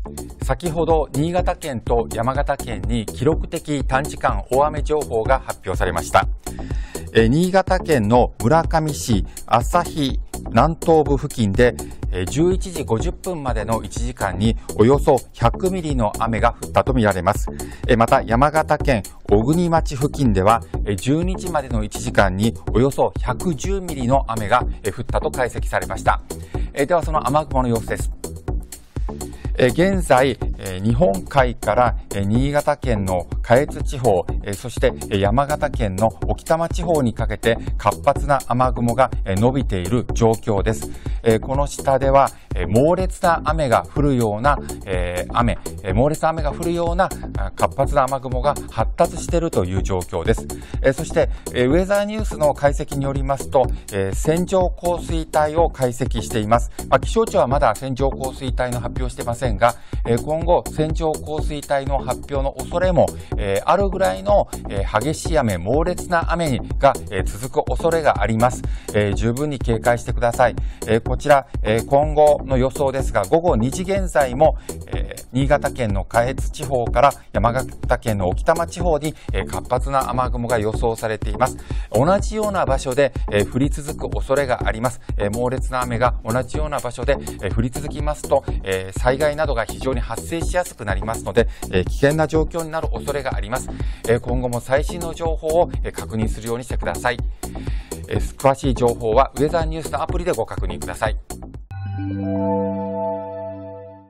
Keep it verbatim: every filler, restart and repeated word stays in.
先ほど新潟県と山形県に記録的短時間大雨情報が発表されました。え新潟県の村上市朝日南東部付近でじゅういちじごじゅっぷんまでのいちじかんにおよそひゃくミリの雨が降ったとみられます。また山形県小国町付近ではじゅうにじまでのいちじかんにおよそひゃくじゅうミリの雨が降ったと解析されました。ではその雨雲の様子です。現在、日本海から新潟県の下越地方、そして山形県の置賜地方にかけて活発な雨雲が伸びている状況です。この下では猛烈な雨が降るような雨、猛烈な雨が降るような活発な雨雲が発達しているという状況です。そしてウェザーニュースの解析によりますと、線状降水帯を解析しています。気象庁はまだ線状降水帯の発表していませんが、今後線状降水帯の発表の恐れもあるぐらいの激しい雨、猛烈な雨が続く恐れがあります。十分に警戒してください。こちら今後の予想ですが、午後にじ現在も新潟県の下越地方から山形県の置賜地方に活発な雨雲が予想されています。同じような場所で降り続く恐れがあります。猛烈な雨が同じような場所で降り続きますと、災害などが非常に発生しやすくなりますので、危険な状況になる恐れがあります。今後も最新の情報を確認するようにしてください。詳しい情報はウェザーニュースのアプリでご確認ください。